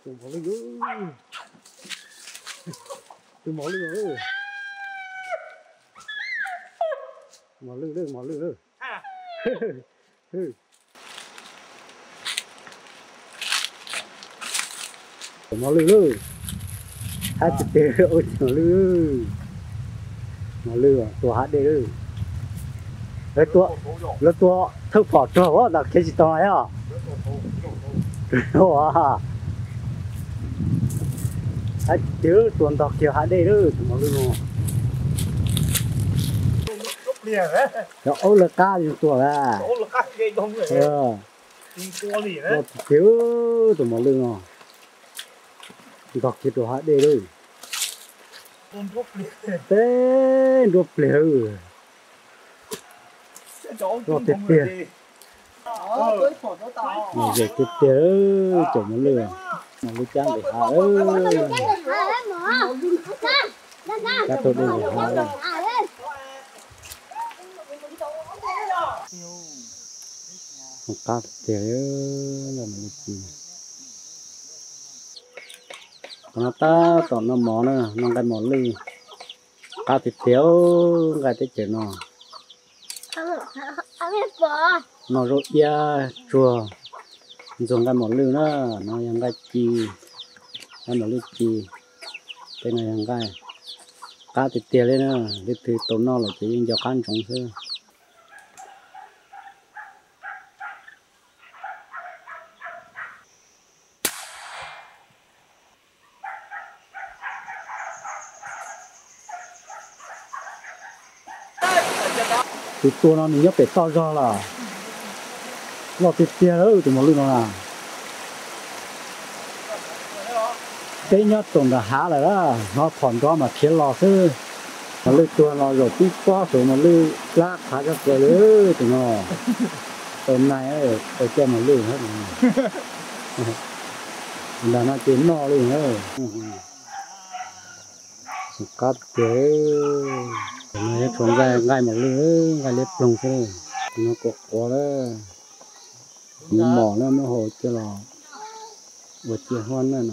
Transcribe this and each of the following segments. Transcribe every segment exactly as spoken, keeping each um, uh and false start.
Tụi mỏ lư Tụi mỏ lư ơi Mỏ lư đây, mỏ lư đây Mỏ lư đây Hát chụp tê ôi mỏ lư Mỏ lư à, tụi hát đây đây Đấy tụi, là tụi thức phỏ trò quá, là cái gì tao này à Ủa à Hãy chứ tuần tọt chiều hãy đây đó, tụi nó luôn rồi ố là ca gì tụi à ố là ca gì đông rồi ờ chứ tụi nó luôn rồi tọt chiều tụi hãy đây đó tên đốt liều rồi tiếp tiền mà về tiếp tiền tụi nó luôn mà lúc trang để hạ ơi các tôi đây để hạ ơi một cát tiền là mình gì còn ta còn nó mỏ nữa nó cái mỏ ly cát thịt thiếu cái tết chuyện nó nó rốt ya chua dùng cái mỏ lư nó nó yang cái chi cái mỏ lư chi cái này yang cái cá thịt tiền lên nữa đi từ tôm nó là chỉ dùng cho ăn trống thôi thì tôi nó nhớ phải to ra là lo thịt tiền đó tụi mỏ lư nó là cái nhớ tuần đã há lại đó nó còn đó mà thiếu lò chứ mà lư tuần lò rồi tí quá rồi mà lư lát há cho cười lư tụi nó hôm nay ấy tôi cho mà lư hết rồi là nó tiến no luôn rồi cắt thế này trốn ra ngay mà lư ngay lép lồng thế nó cột quá đó nó mỏ nó nó hồ cho lò vượt chia hoan này nè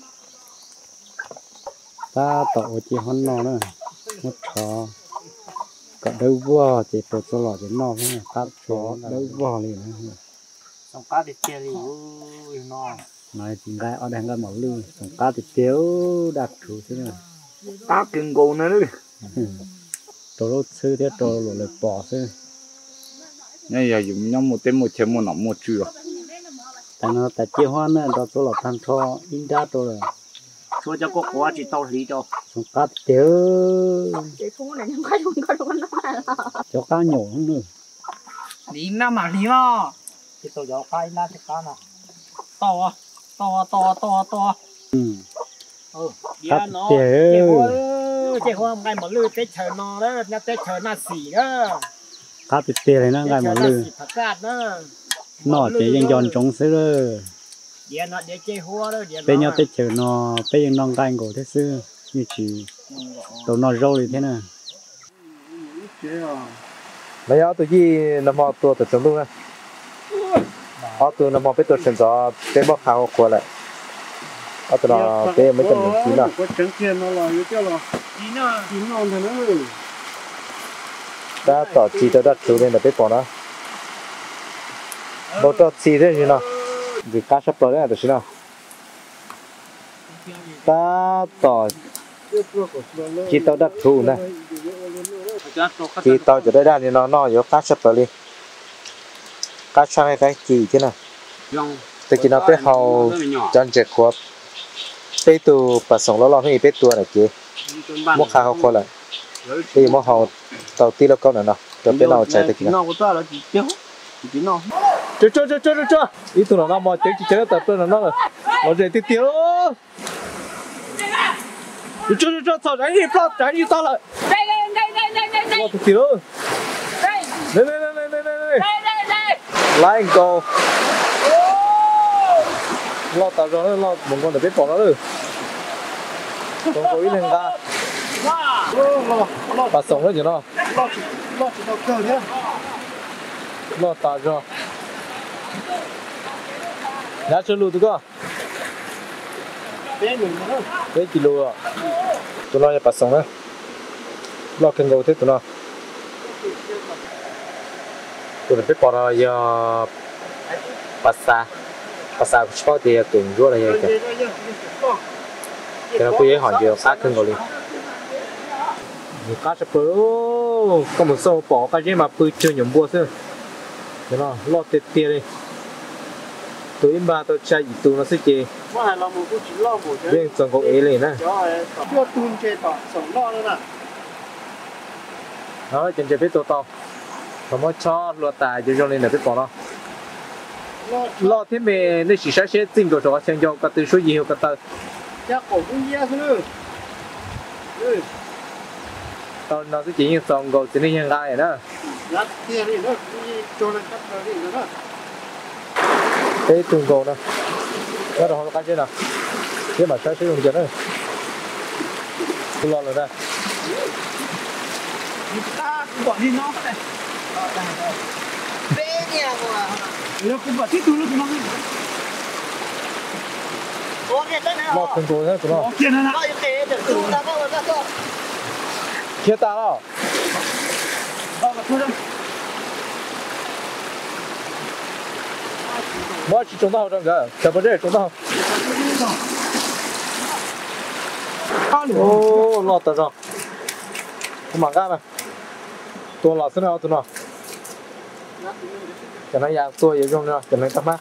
ta tổ chỉ hòn nọ nữa một chó cả đâu vò chỉ tổ cho lọ chỉ nọ thôi cá chó đâu vò liền xong cá thịt tiêu thì ui nọ này thì gai ở đây gai mỏ lư xong cá thịt tiêu đặc thù thế này cá kinh gồ nữa đấy tổ lô sư thế tổ lô lại bỏ sư bây giờ dùng nhau một tên một chém một nòng một chừa tại nó tại chia hoan nữa đó số lọ thằng cho in đá rồi cho cho có quá chỉ tao lý cho xong cá tiêu để không có này không có không có đâu nó cho cá nhỏ nữa lý na mà lý mà thì tôi cho cái na thì cá nào to to to to to ừ ừ cá nó tiêu chế hoa ngày mà lư tết chờ nó đó nhà tết chờ na xỉ đó cá tiêu này nó gai mỏ lư nó chỉ dân giòn trống xứ rồi điện nó để chơi hoa đó điện bây giờ tết chờ nó bây giờ non canh của thế xưa như chỉ tàu nó râu thì thế nào mấy áo tôi gì nằm mò tua từ trong luôn á áo tôi nằm mò biết tôi chuyển gió cái bóc khao qua lại áo tôi là cái mấy trăm đồng chín à ta tỏ chỉ tôi đặt chủ lên là biết bỏ đó bộ cho chỉ thế gì nào vì cá sắp tới đấy là thế nào ta tỏ chỉ tao đặt chủ này chỉ tao cho đây ra thì nó nó có cá sắp tới đi cá sang cái chỉ thế nào từ khi nó biết hầu chân chết quá bây từ bắt sống nó lo cái biết tua này kia mua khá không coi lại bây mua hầu tàu ti nó câu này nào cho bên nào chạy từ kia chơi chơi chơi chơi chơi ít tuổi nó mà chơi chơi tập tôi nó nó nó chơi tiêu tiêu chơi chơi chơi sao đánh đi sao đánh đi sao lại đây đây đây đây đây đây đây tiêu tiêu đây đây đây đây đây đây đây đây lại go lo tao rồi lo một con để biết bỏ nó được không có ý lên ta lo bắt sống đấy chứ nó lo lo chỉ đâu cơ nhá lo tao rồi nhá chơi lù tụi con đấy kilo à tụi nó bắt xong đấy lo cần gấu thế tụi nó tụi nó biết bỏ ra giờ bắt sa bắt sa cho thì tuần rồi là vậy kìa cái nó bây giờ hỏi giờ sát cần gấu đi cá sấu bự có một số bỏ cái gì mà bự chưa nhổm bùa xưa thế nó lo tiệt tiệt đi tụi em ba tôi chơi tụi nó sẽ chơi riêng trong có ấy này nè đó chân chơi biết to to không có cho lúa tài cho cho nên là biết bỏ nó lo thế mẹ nó chỉ sẽ sẽ tìm được cho xem cho cái từ số gì cái từ tao nó sẽ chỉ như sòng gầu chỉ như gai đó cái tung gầu đó đó là cái gì nào cái mà sai sử dụng cho nó lo rồi đây bỏ đi nó này bé nhà mà nó cũng bỏ thích túi nó nó lo tung gầu hết rồi kia nó kia ta đó mỗi chỉ trồng tao trong cái chả bao giờ trồng tao ô lọt tao rồi không mang cái nàyตัวหลอดซะแล้วตัวหนอจะนั่งยางตัวอยู่ตรงนี้จะนั่งตั้งมา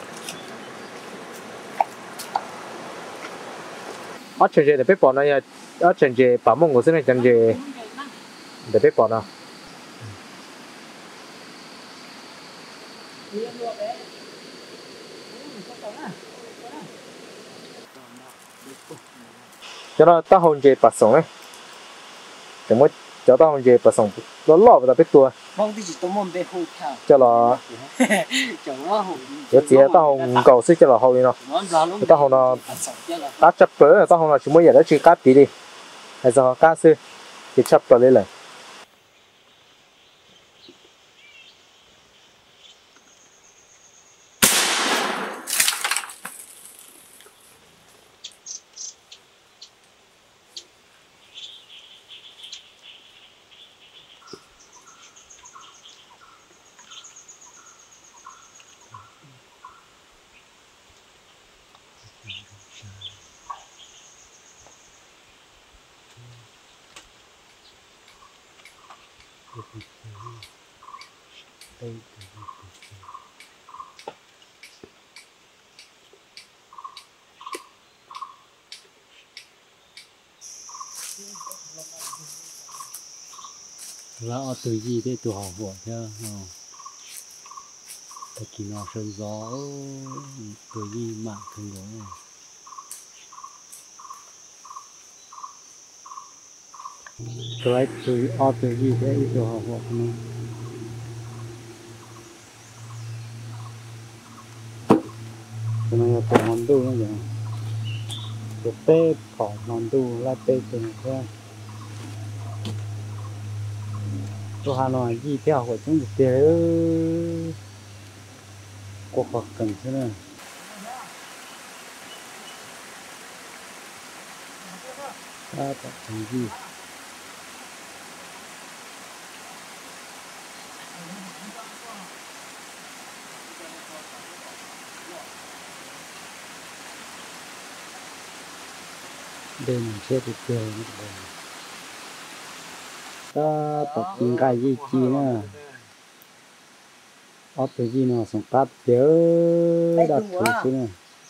อ๋อเฉยๆเดี๋ยวไปปอนนะอย่าอ๋อเฉยๆป่ามงกูซะหน่อยเฉยๆเดี๋ยวไปปอนนะcho nó ta hôn về bát sống ấy chẳng muốn cho ta hôn về bát sống nó lọ vào biết tua cho nó giờ chỉ ta hôn cầu xí cho nó hôn đi nó ta hôn nó cá chập bớ ta hôn nó chỉ muốn giờ đó chỉ cá tí đi hay sao cá xí thì chập bớ lên lại là từ gì để từ họ vợ chứ tại khi nó sơn gió từ gì mà thường đó cái từ ở từ gì để từ họ vợ nó cho nên là tổ mòn đu nó vậy cái tê bỏ mòn đu là tê từ cái tôi hà nội gì theo của chúng được tiền cuộc họp cần thế này ta tập thành gì đây mình sẽ được tiền ta tập những cái gì chi nữa ở từ gì nó sống cắt chớ đặt thứ chứ nữa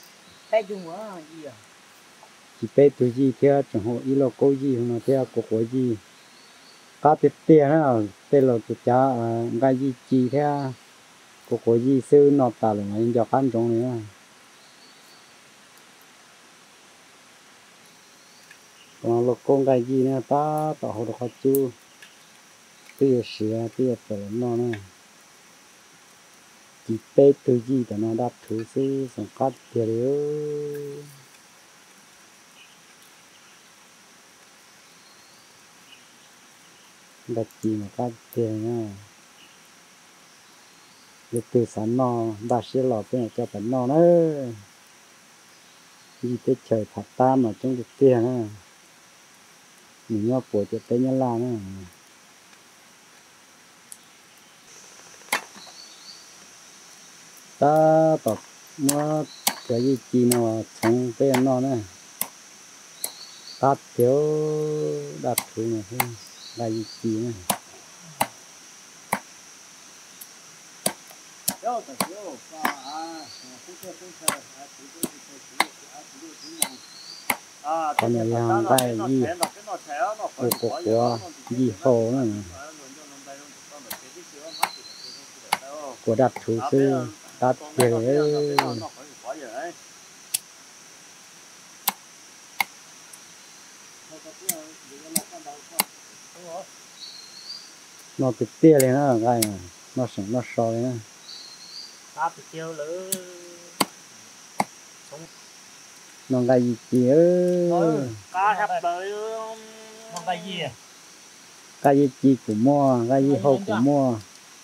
chỉ bé từ gì theo chẳng hạn ý là cô gì hoặc là theo cô cô gì cắt tiền tiền nữa tên là tụi cha cái gì chi theo cô cô gì sư nó ta là người cho khăn trong nữa còn là con cái gì nữa ta tạo hồ được khó chú bây giờ bây giờ nó nè chỉ bé từ gì để nó đặt thứ gì xong cắt tiền nữa đặt gì mà cắt tiền nha được từ sản nó đặt sẽ lọt bên cho phần nó nữa đi tới trời phạt ta mà trong được tiền á mình nhớ của cho tới nhân la nữa ta tập mua cái gì chi nào trong cái nó nữa ta thiếu đặt thứ này thôi cái gì chi nữa còn này hàng cái gì ô cục của gì hồ nữa của đặt thủ sư đặt để nó tự tia lên nó cái này nó sống nó soi nữa ta tự tiêu lỡ nó cái gì chỉ ơi cá hấp tới nó cái gì cái gì chỉ của mua cái gì hậu của mua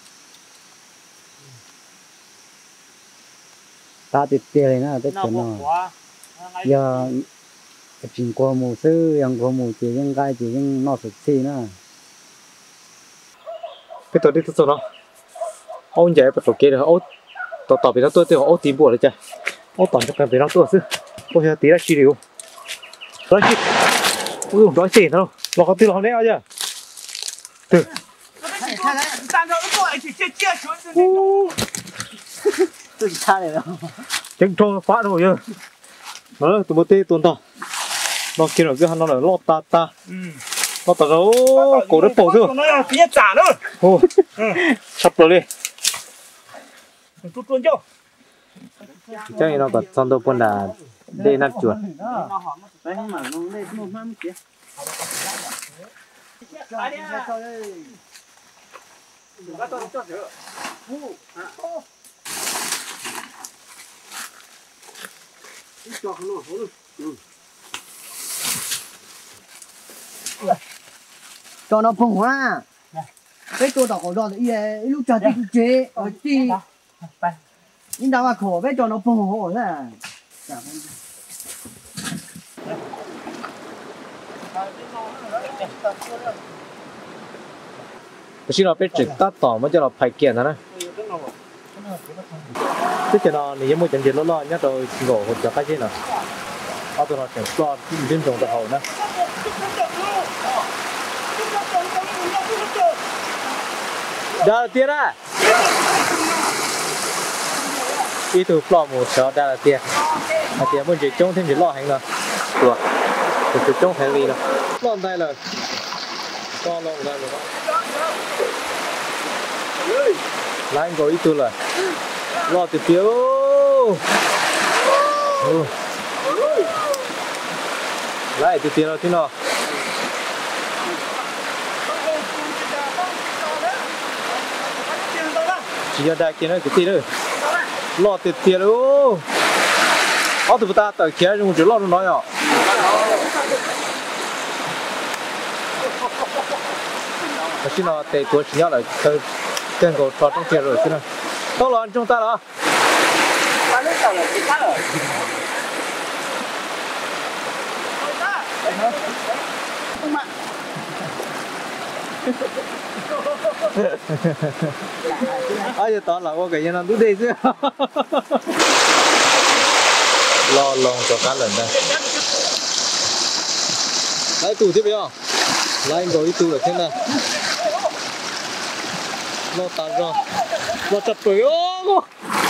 ta tự tia lên nó tất cả nó giờ chuyện của mù sư yang của mù chỉ những cái chỉ những nó thực thi nữa cáiตัวนี้ตัวเนาะเอาใหญ่ไปตัวเกลือเอาต่อต่อไปแล้วตัวเดียวเอาตีบัวเลยจ้ะเอาต่อจากกันไปแล้วตัวซื้อโอ้ยตีได้ชีเดียวร้อยชีอุ้ยร้อยสี่เนาะเราเขาตีเราเนี่ยเอาจ้ะตื่น站着过来去接接球是那种 tự cha này đâu chính cho phá rồi chứ nó tụi tê tuần tao nó kia rồi cái hắn nó là lót ta ta nó tao đâu cổ đất bầu chưa nó là phía trả luôn ô sắp rồi đi tôi tuôn cho chắc nó còn xong đâu con là đê nát chuột đấy mà nó lên một năm kia cho nó phồng hoa cái tôi đọc của nó thì lúc chờ thì chế ở chi nhưng đâu mà khổ cái cho nó phồng hộ thế à chỉ là biết trực tát tỏ mới cho nó phải kiện thôi tức là nó nếu muốn chân chân lo lo nhất rồi ngủ hoặc cho cái gì nào ao tụi nó sẽ lo bên trong tàu nữa đó là tiền à ý tụ lo một số đó là tiền mà tiền muốn chỉ trông thêm chỉ lo hành rồi được thì trông phải gì rồi lo đây là cho lo đây rồi lại gọi ý tụ là lo từ phía lại từ phía nào thế nào chỉ cho đại kia nó cái gì nữa lo từ phía đâu ở từ ta tới kia dùng chỉ lo nó nói à cái nó tệ tuổi chỉ nhớ là cái cái cổ trò trong kia rồi chứ nào đâu là chúng ta đó ai giờ tao là có cái gì nó đúng đấy chứ lo lòng cho cá lần đây lấy tủ tiếp không lấy anh gọi tủ là thế nào lo tàn ra lo chặt rồi ô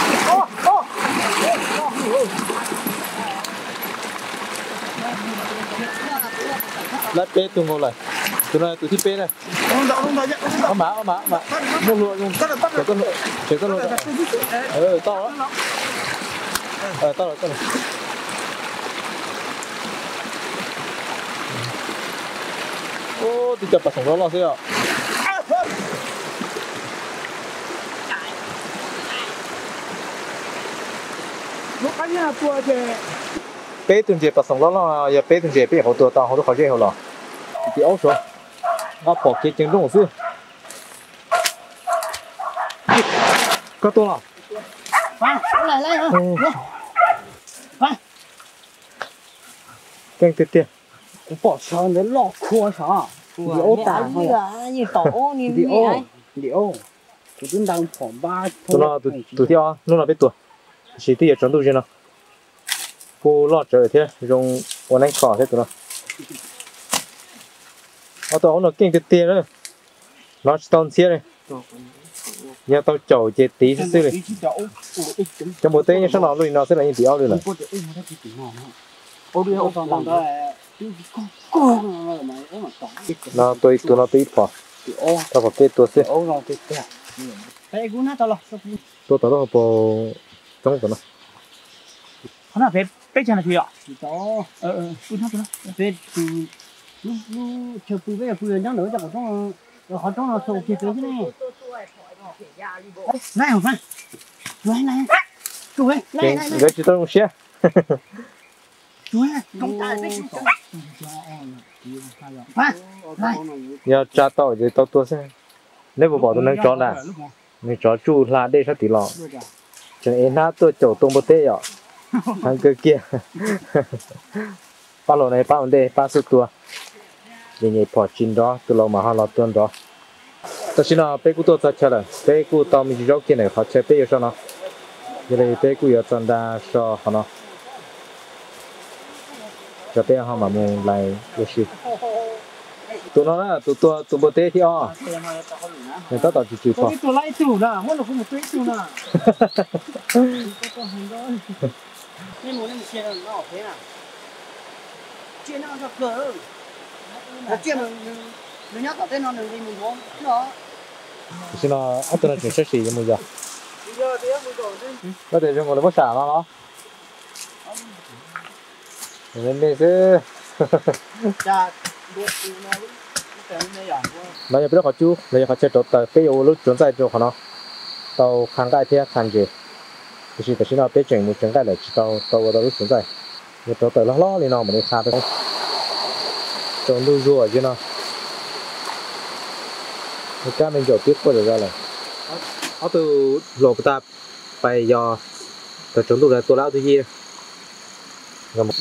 lát bê tung ngồi lại tụi này tụi thích bê này ông má ông má ông má mua lụa luôn để con lụa để con lụa ờ to lắm ờ to rồi to rồi ô thì chập bạc sòng đó lo thế à lúc ấy là tua thì bê tuần dễ bạc sòng đó lo giờ bê tuần dễ bê họ tua tao họ都好些好了thì áo số nó bỏ cái chân đông sư có to à Phan, lại lại hả? Phan. kinh tiết tiết bỏ sang đến lọ khua sao đi ô tả như là như tổ như đi như ô ấy đi ô tụi chúng đang phỏng ba tụi nó tụi tụi theo lúc nào biết tuổi chỉ tiết trong tụi gì nào cô lọt trời thế dùng quần anh cỏ thế tụi nó ở tụi nó kinh tiết tiết đấy nó tao xía này nhà tao chầu chế tí xíu xíu này trong bộ tê như sao nó luôn nó sẽ là như tí ao luôn này nó tôi tụi nó tí phỏ tao phải kết tôi xíu Cái cú nát tao lo. tôi tao nó bộ trong tụi nó Nó là phép phép chân là gì ạ? đó Ờ ờ, cú nát cú nát. về từ lúc lúc chờ phụ về phụ nhân đang nữa chẳng có họ trong là sầu kia tới thế này Này hả? này này chú ơi này cái này này cái chỉ tao không xía chú ơi công ta đấy ba này nhà cha tao thì tao tôi sẽ nếu mà bỏ tụi nó chó nè mình chó chu là đây sao tí lọ cho nên nó tôi chầu tôm bột tê ạ thằng cơ kia ba lô này ba vấn đề ba số tua để nhảy bỏ chín đó từ lâu mà họ lọt tuần đó tôi xin nó bé cú tôi cho chơi rồi bé cú tao mình rau kia này họ chơi bé cho nó giờ này bé cú giờ chọn đa cho họ nó cho bé họ mà muốn lại cái gì tụi nó là tụi tụi tụi bột tê thì ó người ta tao chỉ chịu Tôi bỏ đi tôi lấy chủ nè, muốn là không một túi chủ nè. nên muốn em chia nó thế nào chia nó cho cỡ là chia mình mình nhắc tên nó đừng đi mình muốn nó xin nó ăn tụi nó chuyển sách gì cho mình giờ có thể cho ngồi nó bắt xả nó nó nên nên chứ cha được nó nó giờ biết họ chú bây giờ họ chơi trộn tại cái ô lúc trốn tại chỗ họ nó tàu kháng gai thế kháng gì thì chỉ xin nó biết chuyện một chuyện cái là chỉ tàu tàu tàu lúc trốn tại giờ trốn tại lo lo thì nó mà đi xa được trốn lưu rùa chứ nó cái cá mình chỗ tiếp qua được ra là ở từ lỗ ta bay do từ trốn từ đây tôi lão thứ gì rồi một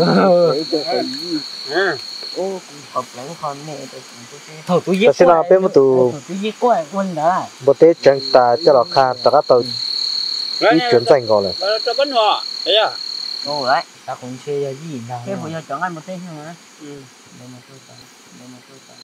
ô hợp lắm con này tôi Thở tôi ta giết xin nó biết một tụ tôi giết quay quân đó. một tết chân ta cho nó khá ta các tàu đi chuyển danh gọi là Cho con nhỏ. Đấy à? ô đấy Ta cũng chơi gì nào. cái vừa giờ chọn ăn một tên nữa Ừ. đây mà tôi chọn đây mà tôi chọn